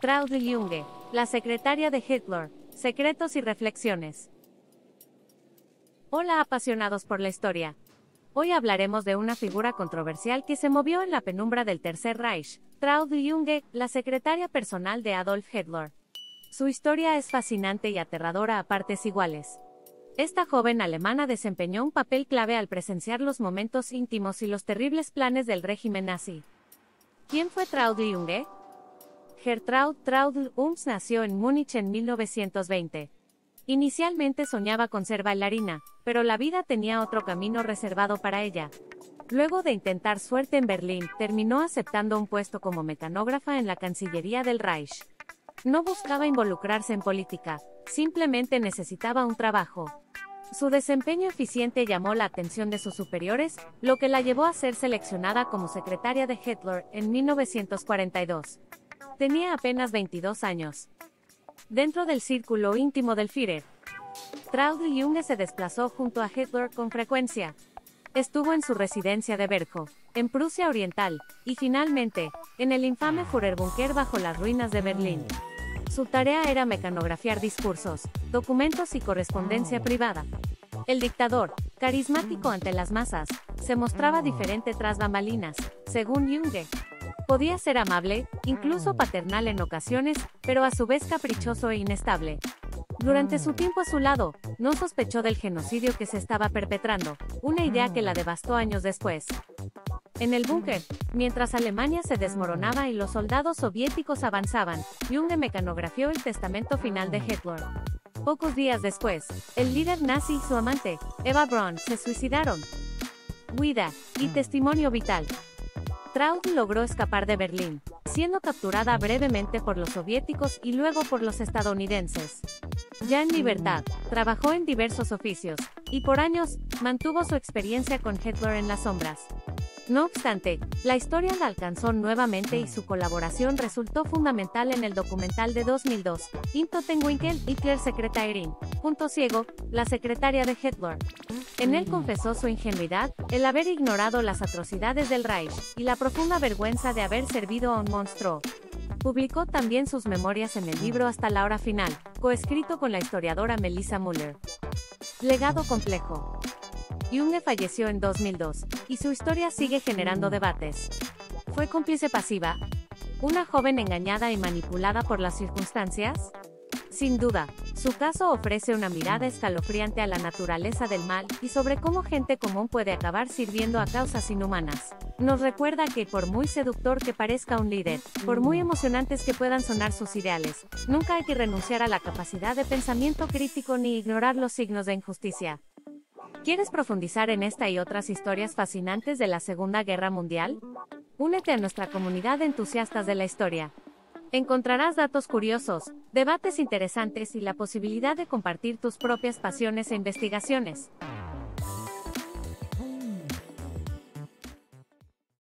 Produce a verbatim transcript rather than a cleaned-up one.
Traudl Junge, la secretaria de Hitler, secretos y reflexiones. Hola apasionados por la historia. Hoy hablaremos de una figura controversial que se movió en la penumbra del Tercer Reich, Traudl Junge, la secretaria personal de Adolf Hitler. Su historia es fascinante y aterradora a partes iguales. Esta joven alemana desempeñó un papel clave al presenciar los momentos íntimos y los terribles planes del régimen nazi. ¿Quién fue Traudl Junge? Gertraud Traudl Ungs nació en Múnich en mil novecientos veinte. Inicialmente soñaba con ser bailarina, pero la vida tenía otro camino reservado para ella. Luego de intentar suerte en Berlín, terminó aceptando un puesto como mecanógrafa en la Cancillería del Reich. No buscaba involucrarse en política, simplemente necesitaba un trabajo. Su desempeño eficiente llamó la atención de sus superiores, lo que la llevó a ser seleccionada como secretaria de Hitler en mil novecientos cuarenta y dos. Tenía apenas veintidós años. Dentro del círculo íntimo del Führer, Traudl Junge se desplazó junto a Hitler con frecuencia. Estuvo en su residencia de Berghof, en Prusia Oriental, y finalmente, en el infame Führerbunker bajo las ruinas de Berlín. Su tarea era mecanografiar discursos, documentos y correspondencia privada. El dictador, carismático ante las masas, se mostraba diferente tras bambalinas, según Junge. Podía ser amable, incluso paternal en ocasiones, pero a su vez caprichoso e inestable. Durante su tiempo a su lado, no sospechó del genocidio que se estaba perpetrando, una idea que la devastó años después. En el búnker, mientras Alemania se desmoronaba y los soldados soviéticos avanzaban, Junge mecanografió el testamento final de Hitler. Pocos días después, el líder nazi y su amante, Eva Braun, se suicidaron. Huida y testimonio vital. Traudl logró escapar de Berlín, siendo capturada brevemente por los soviéticos y luego por los estadounidenses. Ya en libertad, trabajó en diversos oficios, y por años, mantuvo su experiencia con Hitler en las sombras. No obstante, la historia la alcanzó nuevamente y su colaboración resultó fundamental en el documental de dos mil dos, In Totenwinkel, Hitler Sekretärin, Punto Ciego, la secretaria de Hitler. En él confesó su ingenuidad, el haber ignorado las atrocidades del Reich, y la profunda vergüenza de haber servido a un monstruo. Publicó también sus memorias en el libro Hasta la hora final, coescrito con la historiadora Melissa Müller. Legado complejo. Junge falleció en dos mil dos, y su historia sigue generando debates. ¿Fue cómplice pasiva? ¿Una joven engañada y manipulada por las circunstancias? Sin duda, su caso ofrece una mirada escalofriante a la naturaleza del mal y sobre cómo gente común puede acabar sirviendo a causas inhumanas. Nos recuerda que por muy seductor que parezca un líder, por muy emocionantes que puedan sonar sus ideales, nunca hay que renunciar a la capacidad de pensamiento crítico ni ignorar los signos de injusticia. ¿Quieres profundizar en esta y otras historias fascinantes de la Segunda Guerra Mundial? Únete a nuestra comunidad de entusiastas de la historia. Encontrarás datos curiosos, debates interesantes y la posibilidad de compartir tus propias pasiones e investigaciones.